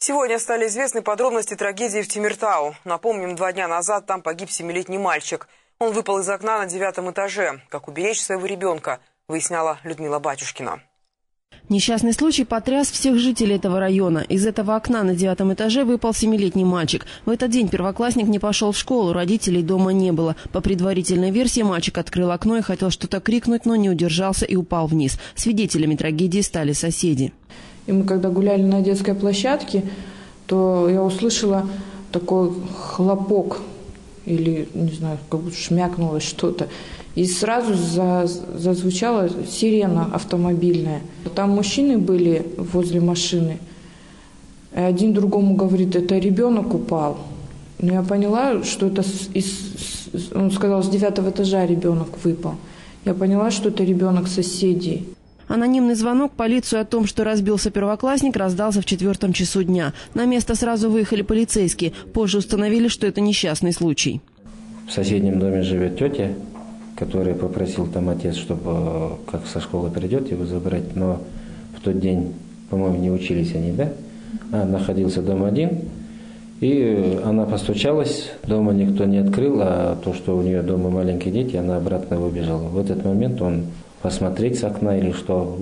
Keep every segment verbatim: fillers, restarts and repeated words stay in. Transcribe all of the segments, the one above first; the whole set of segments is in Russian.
Сегодня стали известны подробности трагедии в Темиртау. Напомним, два дня назад там погиб семилетний мальчик. Он выпал из окна на девятом этаже. Как уберечь своего ребенка, выясняла Людмила Батюшкина. Несчастный случай потряс всех жителей этого района. Из этого окна на девятом этаже выпал семилетний мальчик. В этот день первоклассник не пошел в школу, родителей дома не было. По предварительной версии, мальчик открыл окно и хотел что-то крикнуть, но не удержался и упал вниз. Свидетелями трагедии стали соседи. И мы когда гуляли на детской площадке, то я услышала такой хлопок, или, не знаю, как будто шмякнулось что-то. И сразу за, зазвучала сирена автомобильная. Там мужчины были возле машины. И один другому говорит, это ребенок упал. Но я поняла, что это из, он сказал, с девятого этажа ребенок выпал. Я поняла, что это ребенок соседей. Анонимный звонок в полицию о том, что разбился первоклассник, раздался в четвертом часу дня. На место сразу выехали полицейские. Позже установили, что это несчастный случай. В соседнем доме живет тетя, который попросил там отец, чтобы как со школы придет его забрать. Но в тот день, по-моему, не учились они, да? А находился дома один. И она постучалась, дома никто не открыл, а то, что у нее дома маленькие дети, она обратно выбежала. В этот момент он посмотреть с окна или что,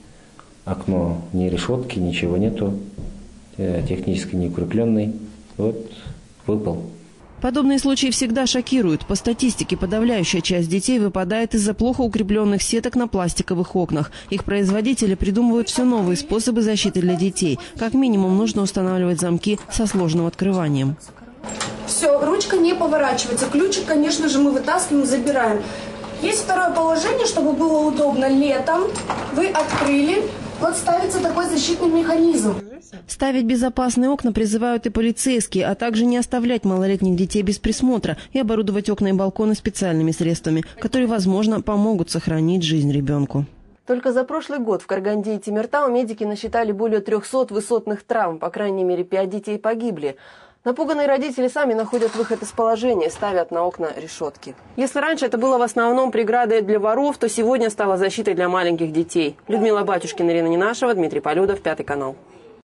окно ни решетки, ничего нету, технически не укрепленный, вот выпал. Подобные случаи всегда шокируют. По статистике, подавляющая часть детей выпадает из-за плохо укрепленных сеток на пластиковых окнах. Их производители придумывают все новые способы защиты для детей. Как минимум нужно устанавливать замки со сложным открыванием. Все, ручка не поворачивается. Ключик, конечно же, мы вытаскиваем, забираем. Есть второе положение, чтобы было удобно. Летом вы открыли, вот ставится такой защитный механизм. Ставить безопасные окна призывают и полицейские, а также не оставлять малолетних детей без присмотра и оборудовать окна и балконы специальными средствами, которые, возможно, помогут сохранить жизнь ребенку. Только за прошлый год в Караганде и Темиртау медики насчитали более трехсот высотных травм, по крайней мере, пять детей погибли. Напуганные родители сами находят выход из положения, ставят на окна решетки. Если раньше это было в основном преградой для воров, то сегодня стало защитой для маленьких детей. Людмила Батюшкина, Ирина Ненашева, Дмитрий Полюдов, Пятый канал.